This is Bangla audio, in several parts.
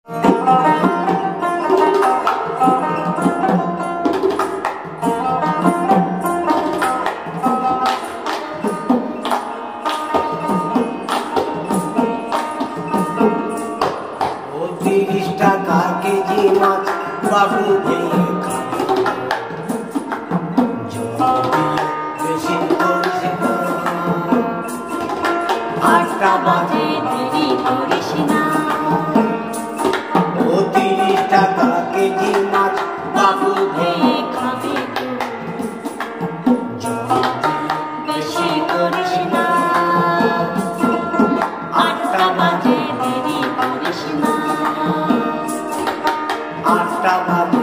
30 টাকা কেজি মাছ বাবু ভেঙে খাবে, বেশি করিস না। 8টা বাজে দেরি করিস না। 30 টাকা কেজি মাছ বাবু ভেঙে খাবে বেশি করিস না। 8টা বাজে দেরি করিস না। 8টা বাজে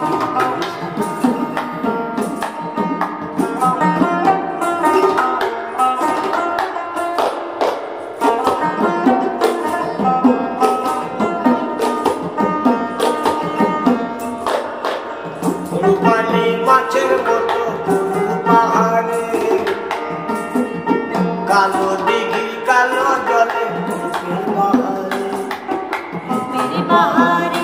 রূপালী মাছের মতো পাহাড়ে, কালো দিঘি কালো জলে বাহারে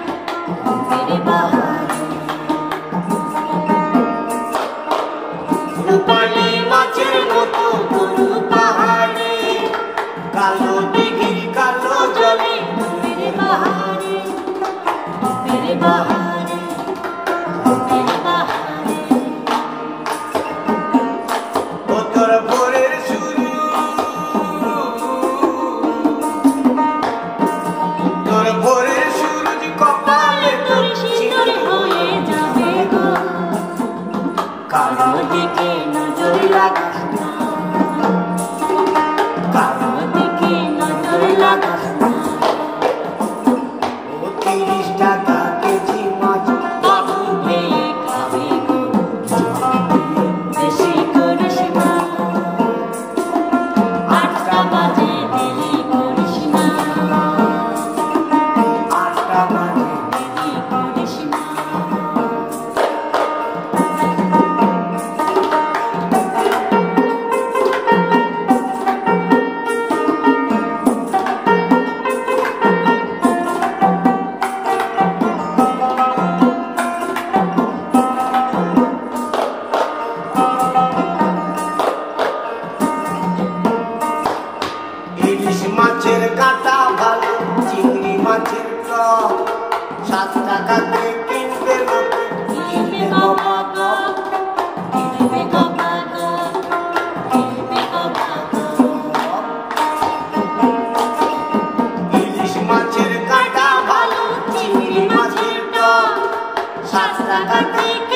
রূপালী মাছের মতো পাহাড়ে, কালো দিঘি কালো জলে বাহারে তোর ভোরের শুরু, তোর ভোরের সূরজ কপালে তোর শীতল হয়ে যাবে গো। কালো দিকে নজর লাগাস না, কালো দিকে নজর লাগাস না। 30 টাকা কেজি মাছ বাবু ভেঙে খাবে গো, বেশি করিস না। 8টা বাজে দেরি করিস না। 8টা বাজে দেরি করিস না। ইলিশ মাছের কাঁটা ভালো, চিংড়ি মাছের টক 7 টাকাতে কিনবে লোকে, কিনবে বাবা গো, কিনবে বাবা গো, কিনবে বাবা গো। ইলিশ মাছের কাঁটা ভালো, চিংড়ি মাছের টক 7 টাকাতে